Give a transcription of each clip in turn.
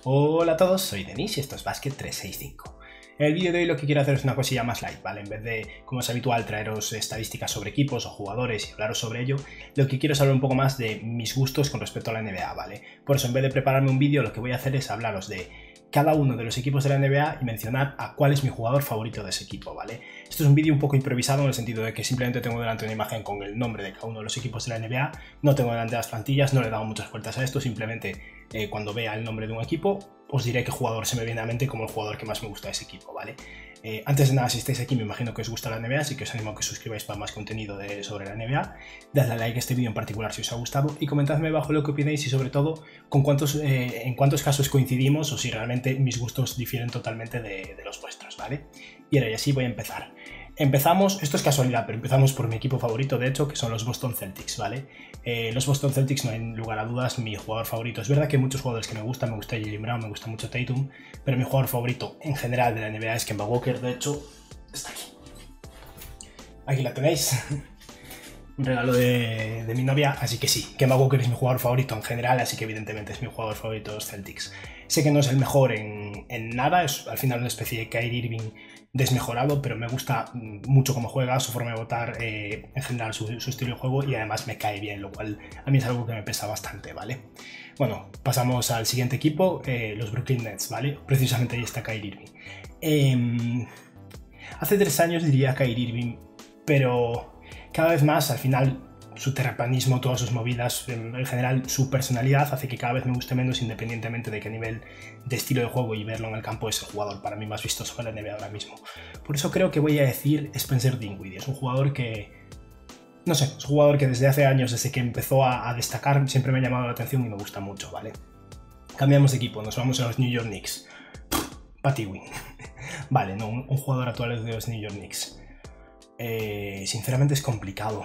Hola a todos, soy Denis y esto es Basket 365. En el vídeo de hoy lo que quiero hacer es una cosilla más light, ¿vale? En vez de, como es habitual, traeros estadísticas sobre equipos o jugadores y hablaros sobre ello, lo que quiero es hablar un poco más de mis gustos con respecto a la NBA, ¿vale? Por eso, en vez de prepararme un vídeo, lo que voy a hacer es hablaros de cada uno de los equipos de la NBA y mencionar a cuál es mi jugador favorito de ese equipo, ¿vale? Esto es un vídeo un poco improvisado en el sentido de que simplemente tengo delante una imagen con el nombre de cada uno de los equipos de la NBA, no tengo delante las plantillas, no le he dado muchas vueltas a esto, simplemente cuando vea el nombre de un equipo os diré qué jugador se me viene a mente como el jugador que más me gusta de ese equipo, ¿vale? Antes de nada, si estáis aquí me imagino que os gusta la NBA, así que os animo a que os suscribáis para más contenido sobre la NBA, dadle a like a este vídeo en particular si os ha gustado y comentadme abajo lo que opináis y sobre todo en cuántos casos coincidimos o si realmente mis gustos difieren totalmente de los vuestros, ¿vale? Y ahora y así voy a empezar. Empezamos, esto es casualidad, pero empezamos por mi equipo favorito, de hecho, que son los Boston Celtics, ¿vale? Los Boston Celtics, no hay lugar a dudas, mi jugador favorito. Es verdad que hay muchos jugadores que me gusta Jaylen Brown, me gusta mucho Tatum, pero mi jugador favorito en general de la NBA es Kemba Walker, de hecho, está aquí. Aquí la tenéis. Un regalo de mi novia, así que sí, Kemba Walker es mi jugador favorito en general, así que evidentemente es mi jugador favorito de los Celtics. Sé que no es el mejor en nada, es al final una especie de Kyrie Irving desmejorado, pero me gusta mucho cómo juega, su forma de votar, en general su estilo de juego y además me cae bien, lo cual a mí es algo que me pesa bastante, ¿vale? Bueno, pasamos al siguiente equipo, los Brooklyn Nets, ¿vale? Precisamente ahí está Kyrie Irving. Hace 3 años diría Kyrie Irving, pero cada vez más al final su terraplanismo, todas sus movidas, en general su personalidad hace que cada vez me guste menos independientemente de qué nivel de estilo de juego y verlo en el campo es el jugador para mí más vistoso de la NBA ahora mismo. Por eso creo que voy a decir Spencer Dinwiddie. Es un jugador que, no sé, es un jugador que desde hace años, desde que empezó a destacar, siempre me ha llamado la atención y me gusta mucho, ¿vale? Cambiamos de equipo, nos vamos a los New York Knicks. Patty Wing. Vale, no, un jugador actual de los New York Knicks. Sinceramente es complicado.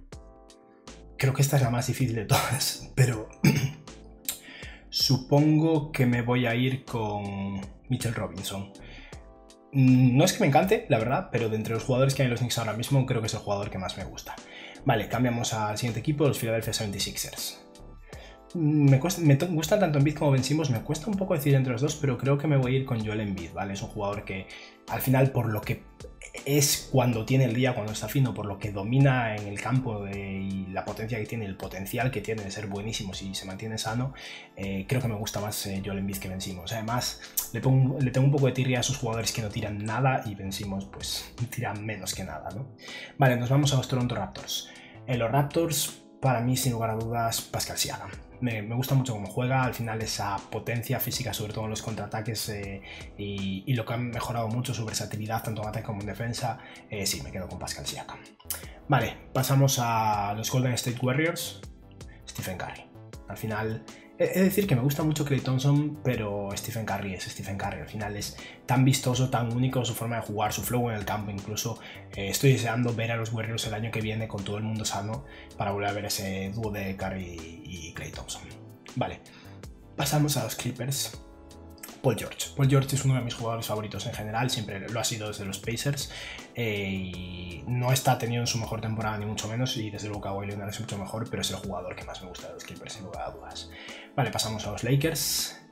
Creo que esta es la más difícil de todas, pero supongo que me voy a ir con Mitchell Robinson. No es que me encante, la verdad, pero de entre los jugadores que hay en los Knicks ahora mismo, creo que es el jugador que más me gusta. Vale, cambiamos al siguiente equipo, los Philadelphia 76ers. Me gustan tanto Embiid como Ben Simmons, me cuesta un poco decir entre los dos, pero creo que me voy a ir con Joel Embiid, ¿vale? Es un jugador que al final, por lo que es cuando tiene el día, cuando está fino, por lo que domina en el campo y la potencia que tiene, el potencial que tiene de ser buenísimo si se mantiene sano, creo que me gusta más Joel Embiid que Ben Simmons. Además, le tengo un poco de tirria a esos jugadores que no tiran nada y Ben Simmons pues tira menos que nada, ¿no? Vale, nos vamos a los Toronto Raptors. En los Raptors, para mí, sin lugar a dudas, Pascal Siakam. Me gusta mucho cómo juega, al final esa potencia física, sobre todo en los contraataques y lo que ha mejorado mucho, su versatilidad tanto en ataque como en defensa, sí, me quedo con Pascal Siakam. Vale, pasamos a los Golden State Warriors, Stephen Curry. Al final, es decir que me gusta mucho Klay Thompson, pero Stephen Curry es Stephen Curry. Al final es tan vistoso, tan único su forma de jugar, su flow en el campo. Incluso estoy deseando ver a los Warriors el año que viene con todo el mundo sano para volver a ver ese dúo de Curry y Klay Thompson. Vale, pasamos a los Clippers. Paul George. Paul George es uno de mis jugadores favoritos en general, siempre lo ha sido desde los Pacers y no está teniendo su mejor temporada ni mucho menos y desde luego Kawhi Leonard es mucho mejor, pero es el jugador que más me gusta de los Clippers sin lugar a dudas. Vale, pasamos a los Lakers.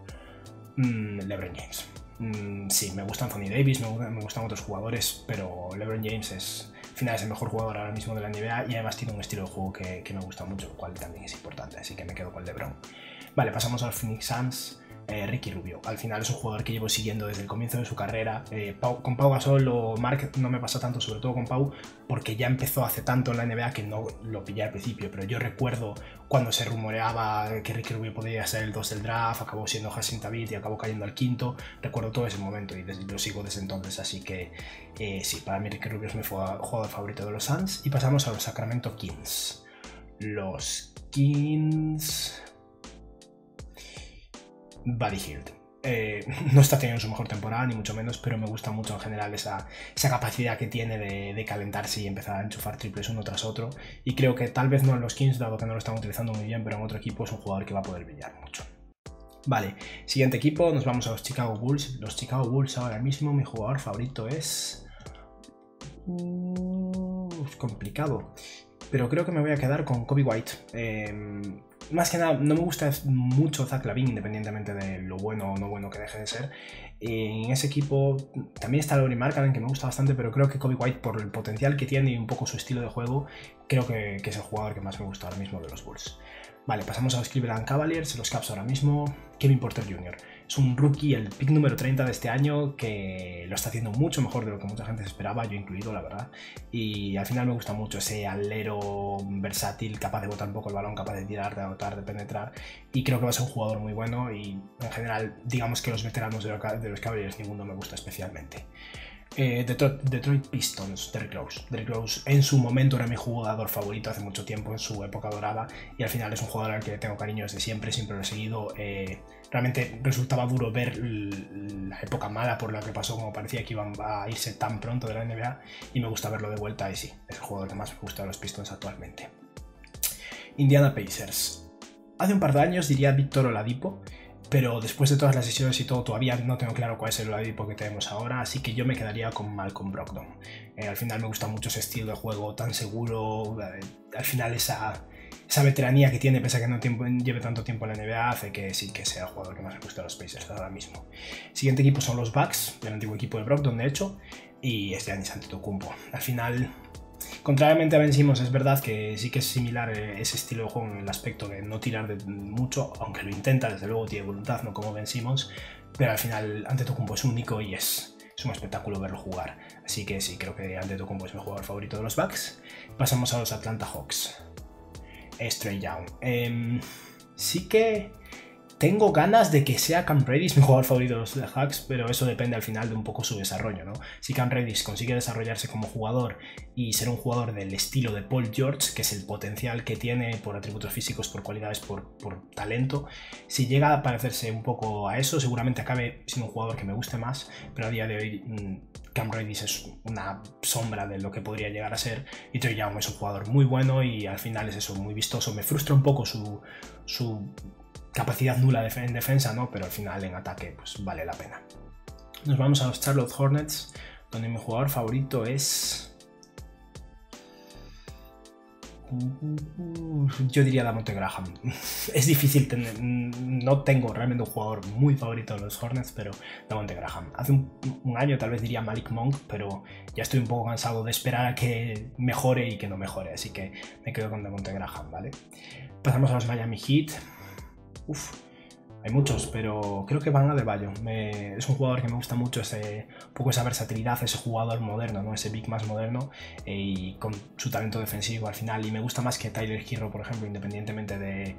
LeBron James. Sí, me gusta Anthony Davis, me gustan otros jugadores, pero LeBron James al final es el mejor jugador ahora mismo de la NBA y además tiene un estilo de juego que me gusta mucho, lo cual también es importante, así que me quedo con LeBron. Vale, pasamos a los Phoenix Suns. Ricky Rubio, al final es un jugador que llevo siguiendo desde el comienzo de su carrera. Con Pau Gasol o Mark no me pasa tanto, sobre todo con Pau, porque ya empezó hace tanto en la NBA que no lo pillé al principio, pero yo recuerdo cuando se rumoreaba que Ricky Rubio podía ser el 2 del draft, acabó siendo Hassan Thabeet y acabó cayendo al 5º, recuerdo todo ese momento y lo sigo desde entonces, así que sí, para mí Ricky Rubio es mi jugador favorito de los Suns. Y pasamos a los Sacramento Kings. Los Kings... Buddy Hield. No está teniendo su mejor temporada, ni mucho menos, pero me gusta mucho en general esa capacidad que tiene de calentarse y empezar a enchufar triples uno tras otro. Y creo que tal vez no en los Kings, dado que no lo están utilizando muy bien, pero en otro equipo es un jugador que va a poder brillar mucho. Vale, siguiente equipo, nos vamos a los Chicago Bulls. Los Chicago Bulls ahora mismo, mi jugador favorito es... complicado. Pero creo que me voy a quedar con Kobe White. más que nada, no me gusta mucho Zach LaVine, independientemente de lo bueno o no bueno que deje de ser. En ese equipo también está Lauri Markkanen, que me gusta bastante, pero creo que Coby White, por el potencial que tiene y un poco su estilo de juego, creo que es el jugador que más me gusta ahora mismo de los Bulls. Vale, pasamos a los Cleveland Cavaliers, los Cavs ahora mismo. Kevin Porter Jr. es un rookie, el pick número 30 de este año, que lo está haciendo mucho mejor de lo que mucha gente se esperaba, yo incluido, la verdad. Y al final me gusta mucho ese alero versátil, capaz de botar un poco el balón, capaz de tirar, de anotar, de penetrar. Y creo que va a ser un jugador muy bueno y en general, digamos que los veteranos de los Cavaliers ninguno me gusta especialmente. Detroit Pistons, Derrick Rose. Derrick Rose en su momento era mi jugador favorito hace mucho tiempo, en su época dorada, y al final es un jugador al que tengo cariño desde siempre, siempre lo he seguido. Realmente resultaba duro ver la época mala por la que pasó, como parecía que iban a irse tan pronto de la NBA, y me gusta verlo de vuelta, y sí, es el jugador que más me gusta de los Pistons actualmente. Indiana Pacers. Hace un par de años diría Víctor Oladipo, pero después de todas las sesiones y todo, todavía no tengo claro cuál es el Oladipo que tenemos ahora, así que yo me quedaría con Malcolm Brogdon. Al final me gusta mucho ese estilo de juego tan seguro, al final esa veteranía que tiene, pese a que no lleve tanto tiempo en la NBA, hace que sí que sea el jugador que más me gusta de los Pacers ahora mismo. Siguiente equipo son los Bucks, el antiguo equipo de Brogdon de hecho, y es Giannis Antetokounmpo. Al final, contrariamente a Ben Simmons, es verdad que sí que es similar ese estilo de juego en el aspecto de no tirar de mucho, aunque lo intenta, desde luego tiene voluntad, no como Ben Simmons, pero al final Antetokounmpo es único y es un espectáculo verlo jugar. Así que sí, creo que Antetokounmpo es mi jugador favorito de los Bucks. Pasamos a los Atlanta Hawks. Trae Young. Sí que tengo ganas de que sea Cam Reddish mi jugador favorito de los Hawks, pero eso depende al final de un poco su desarrollo, ¿no? Si Cam Reddish consigue desarrollarse como jugador y ser un jugador del estilo de Paul George, que es el potencial que tiene por atributos físicos, por cualidades, por talento, si llega a parecerse un poco a eso, seguramente acabe siendo un jugador que me guste más, pero a día de hoy Cam Reddish es una sombra de lo que podría llegar a ser, y Trae Young es un jugador muy bueno y al final es eso, muy vistoso. Me frustra un poco su capacidad nula en defensa, ¿no? Pero al final en ataque pues vale la pena. Nos vamos a los Charlotte Hornets, donde mi jugador favorito es... yo diría Davonte Graham. Es difícil tener... no tengo realmente un jugador muy favorito de los Hornets, pero Davonte Graham. Hace un año tal vez diría Malik Monk, pero ya estoy un poco cansado de esperar a que mejore y que no mejore, así que me quedo con Davonte Graham, ¿vale? Pasamos a los Miami Heat. Hay muchos, pero creo que Bam Adebayo es un jugador que me gusta mucho, un poco esa versatilidad, ese jugador moderno, ¿no? Ese big más moderno, y con su talento defensivo al final, y me gusta más que Tyler Herro, por ejemplo, independientemente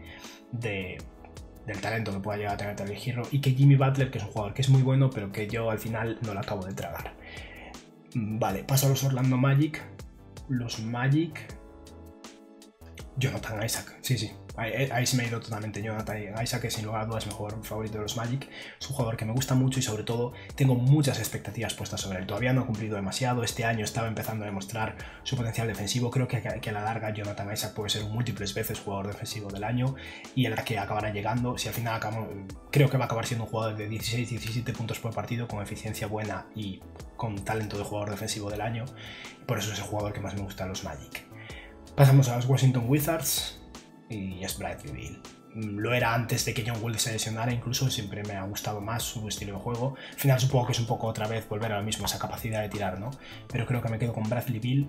del talento que pueda llegar a tener Tyler Herro, y que Jimmy Butler, que es un jugador que es muy bueno, pero que yo al final no lo acabo de tragar. Vale, paso a los Orlando Magic. Los Magic... Jonathan Isaac, sí. Ahí se me ha ido totalmente. Jonathan Isaac, que sin lugar a dudas es mi jugador favorito de los Magic. Es un jugador que me gusta mucho y sobre todo tengo muchas expectativas puestas sobre él. Todavía no ha cumplido demasiado. Este año estaba empezando a demostrar su potencial defensivo. Creo que a la larga Jonathan Isaac puede ser múltiples veces jugador defensivo del año y el que acabará llegando. Si al final creo que va a acabar siendo un jugador de 16-17 puntos por partido, con eficiencia buena y con talento de jugador defensivo del año. Por eso es el jugador que más me gusta de los Magic. Pasamos a los Washington Wizards y es Bradley Beal. Lo era antes de que John Wall se lesionara, incluso siempre me ha gustado más su estilo de juego. Al final supongo que es un poco otra vez volver a lo mismo, esa capacidad de tirar, ¿no? Pero creo que me quedo con Bradley Beal.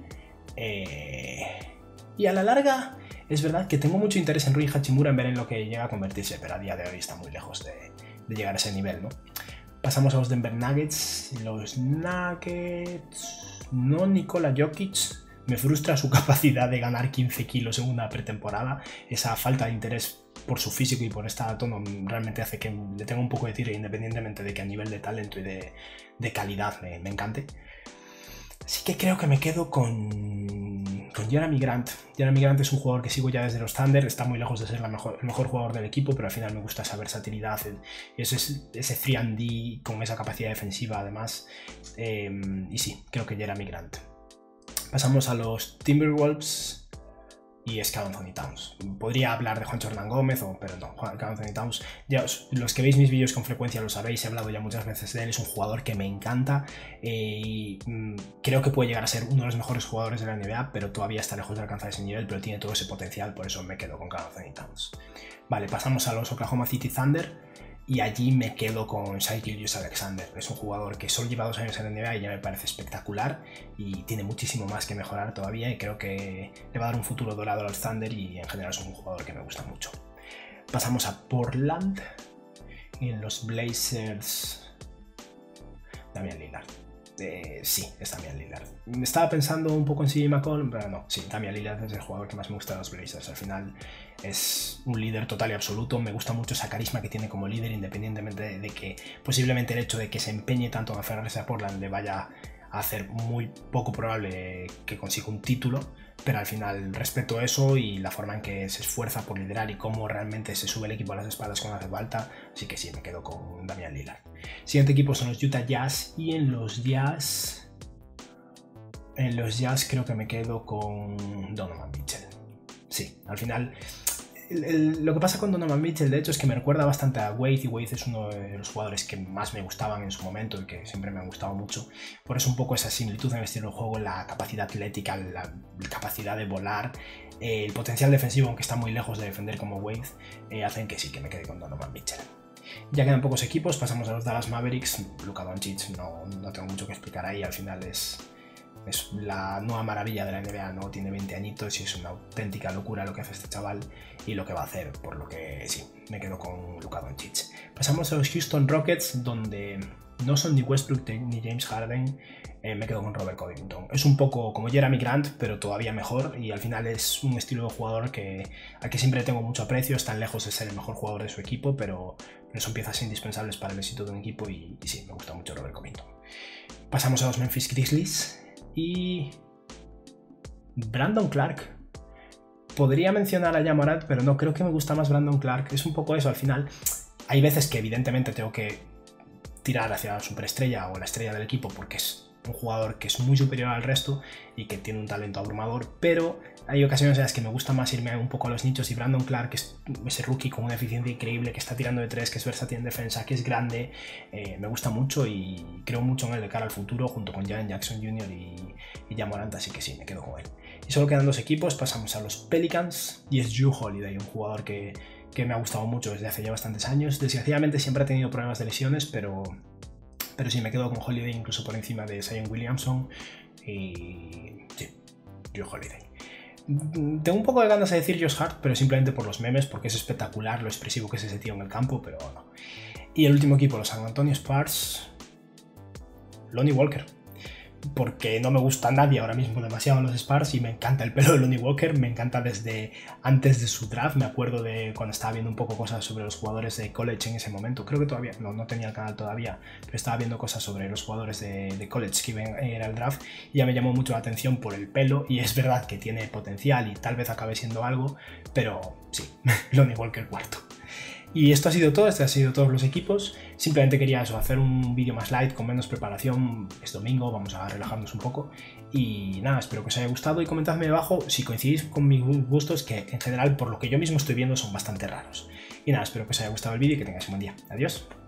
Y a la larga es verdad que tengo mucho interés en Rui Hachimura en ver en lo que llega a convertirse, pero a día de hoy está muy lejos de llegar a ese nivel, ¿no? Pasamos a los Denver Nuggets. Los Nuggets... no Nikola Jokic. Me frustra su capacidad de ganar 15 kilos en una pretemporada. Esa falta de interés por su físico y por esta tono realmente hace que le tenga un poco de tiro, independientemente de que a nivel de talento y de calidad me encante. Así que creo que me quedo con Jerami Grant. Jerami Grant es un jugador que sigo ya desde los Thunder. Está muy lejos de ser el mejor jugador del equipo, pero al final me gusta esa versatilidad, ese 3&D con esa capacidad defensiva además. Y sí, creo que Jerami Grant. Pasamos a los Timberwolves y es Karl Anthony Towns. Podría hablar de Juancho Hernán Gómez, pero no, Karl Anthony Towns, ya los que veis mis vídeos con frecuencia lo sabéis, he hablado ya muchas veces de él, es un jugador que me encanta y creo que puede llegar a ser uno de los mejores jugadores de la NBA, pero todavía está lejos de alcanzar ese nivel, pero tiene todo ese potencial, por eso me quedo con Karl Anthony Towns. Vale, pasamos a los Oklahoma City Thunder. Y allí me quedo con Shai Gilgeous-Alexander. Es un jugador que solo lleva 2 años en la NBA y ya me parece espectacular y tiene muchísimo más que mejorar todavía y creo que le va a dar un futuro dorado a los Thunder y en general es un jugador que me gusta mucho. Pasamos a Portland y en los Blazers Damian Lillard. Sí, es Damian Lillard. Estaba pensando un poco en CJ McCollum, pero no, sí, Damian Lillard es el jugador que más me gusta de los Blazers. Al final es un líder total y absoluto, me gusta mucho esa carisma que tiene como líder, independientemente de que posiblemente el hecho de que se empeñe tanto en aferrarse a Portland le vaya a hacer muy poco probable que consiga un título, pero al final respeto eso y la forma en que se esfuerza por liderar y cómo realmente se sube el equipo a las espaldas cuando hace falta, así que sí, me quedo con Damian Lillard. Siguiente equipo son los Utah Jazz y en los Jazz creo que me quedo con Donovan Mitchell. Sí, al final lo que pasa con Donovan Mitchell de hecho es que me recuerda bastante a Wade y Wade es uno de los jugadores que más me gustaban en su momento y que siempre me han gustado mucho. Por eso un poco esa similitud en el estilo de juego, la capacidad atlética, la capacidad de volar, el potencial defensivo, aunque está muy lejos de defender como Wade, hacen que sí, que me quede con Donovan Mitchell. Ya quedan pocos equipos, pasamos a los Dallas Mavericks. Luka Doncic, no tengo mucho que explicar ahí, al final es la nueva maravilla de la NBA, ¿no? Tiene 20 añitos y es una auténtica locura lo que hace este chaval y lo que va a hacer, por lo que sí, me quedo con Luka Doncic. Pasamos a los Houston Rockets, donde no son ni Westbrook ni James Harden, me quedo con Robert Covington. Es un poco como Jeremy Grant, pero todavía mejor y al final es un estilo de jugador al que siempre tengo mucho aprecio, están lejos de ser el mejor jugador de su equipo, pero son piezas indispensables para el éxito de un equipo y sí, me gusta mucho Robert Covington. Pasamos a los Memphis Grizzlies. Y Brandon Clark. Podría mencionar a Ja Morant, pero no, creo que me gusta más Brandon Clark. Es un poco eso, al final hay veces que evidentemente tengo que tirar hacia la superestrella o la estrella del equipo porque es un jugador que es muy superior al resto y que tiene un talento abrumador, pero hay ocasiones en las que me gusta más irme un poco a los nichos y Brandon Clark es ese rookie con una eficiencia increíble, que está tirando de 3, que es versátil en defensa, que es grande, me gusta mucho y creo mucho en él de cara al futuro junto con Jaren Jackson Jr. y Ja Morant, así que sí, me quedo con él. Y solo quedan 2 equipos, pasamos a los Pelicans y es Jrue Holiday, un jugador que me ha gustado mucho desde hace ya bastantes años. Desgraciadamente siempre ha tenido problemas de lesiones, pero sí, me quedo con Holiday incluso por encima de Zion Williamson y sí, Jrue Holiday. Tengo un poco de ganas de decir Josh Hart, pero simplemente por los memes, porque es espectacular lo expresivo que es ese tío en el campo, pero no. Y el último equipo, los San Antonio Spurs, Lonnie Walker. Porque no me gusta nadie ahora mismo demasiado en los Spurs y me encanta el pelo de Lonnie Walker, me encanta desde antes de su draft, me acuerdo de cuando estaba viendo un poco cosas sobre los jugadores de college en ese momento, creo que todavía, no tenía el canal todavía, pero estaba viendo cosas sobre los jugadores de college que iban a ir al draft y ya me llamó mucho la atención por el pelo y es verdad que tiene potencial y tal vez acabe siendo algo, pero sí, Lonnie Walker cuarto. Y esto ha sido todo, este ha sido todos los equipos. Simplemente quería eso, hacer un vídeo más light, con menos preparación. Es domingo, vamos a relajarnos un poco. Y nada, espero que os haya gustado y comentadme abajo si coincidís con mis gustos, que en general, por lo que yo mismo estoy viendo, son bastante raros. Y nada, espero que os haya gustado el vídeo y que tengáis un buen día. Adiós.